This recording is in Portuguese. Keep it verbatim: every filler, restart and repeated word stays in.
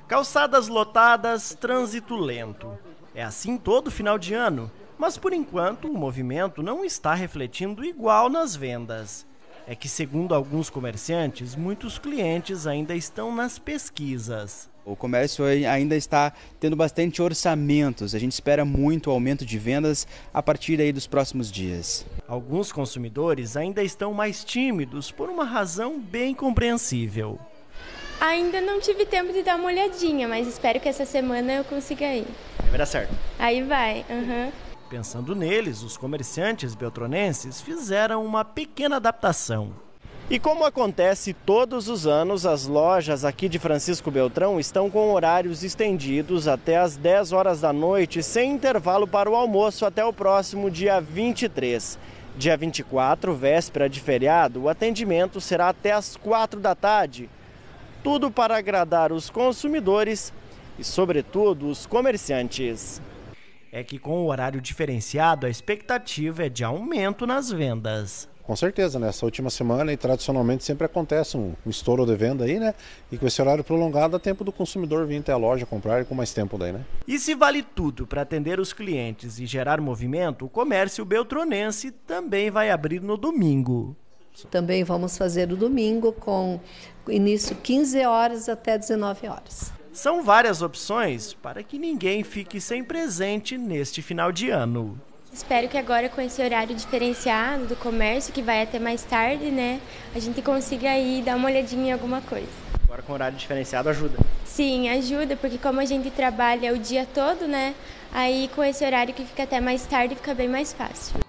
Calçadas lotadas, trânsito lento. É assim todo final de ano, mas por enquanto o movimento não está refletindo igual nas vendas. É que, segundo alguns comerciantes, muitos clientes ainda estão nas pesquisas. O comércio ainda está tendo bastante orçamentos. A gente espera muito aumento de vendas a partir aí dos próximos dias. Alguns consumidores ainda estão mais tímidos por uma razão bem compreensível. Ainda não tive tempo de dar uma olhadinha, mas espero que essa semana eu consiga ir. Vai dar certo. Aí vai, aham. Uhum. Pensando neles, os comerciantes beltronenses fizeram uma pequena adaptação. E como acontece todos os anos, as lojas aqui de Francisco Beltrão estão com horários estendidos até às dez horas da noite, sem intervalo para o almoço até o próximo dia vinte e três. Dia vinte e quatro, véspera de feriado, o atendimento será até às quatro da tarde. Tudo para agradar os consumidores e, sobretudo, os comerciantes. É que com o horário diferenciado, a expectativa é de aumento nas vendas. Com certeza, nessa última semana e tradicionalmente sempre acontece um, um estouro de venda aí, né? E com esse horário prolongado dá tempo do consumidor vir até a loja comprar e com mais tempo daí, né? E se vale tudo para atender os clientes e gerar movimento, o comércio beltronense também vai abrir no domingo. Também vamos fazer o domingo com início quinze horas até dezenove horas. São várias opções para que ninguém fique sem presente neste final de ano. Espero que agora, com esse horário diferenciado do comércio, que vai até mais tarde, né, a gente consiga ir dar uma olhadinha em alguma coisa. Agora com horário diferenciado ajuda? Sim, ajuda, porque como a gente trabalha o dia todo, né, aí com esse horário que fica até mais tarde fica bem mais fácil.